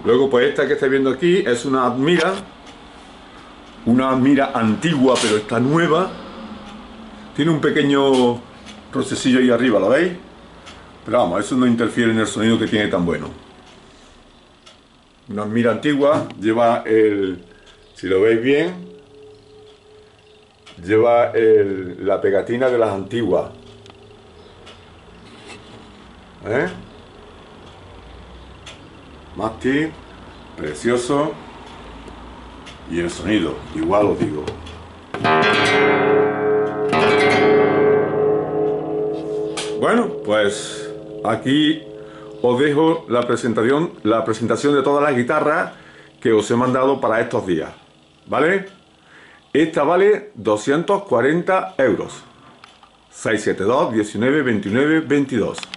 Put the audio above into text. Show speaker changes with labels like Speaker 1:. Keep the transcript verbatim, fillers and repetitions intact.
Speaker 1: Luego pues esta que estáis viendo aquí es una Admira, una Admira antigua pero está nueva. Tiene un pequeño rocesillo ahí arriba, ¿lo veis? Pero vamos, eso no interfiere en el sonido que tiene tan bueno. Una Admira antigua, lleva el, si lo veis bien, lleva el, la pegatina de las antiguas. ¿Eh? Mástil, precioso. Y el sonido, igual os digo. Bueno, pues aquí os dejo la presentación, la presentación de todas las guitarras que os he mandado para estos días, ¿vale? Esta vale doscientos cuarenta euros. seiscientos setenta y dos, diecinueve, veintinueve, veintidós.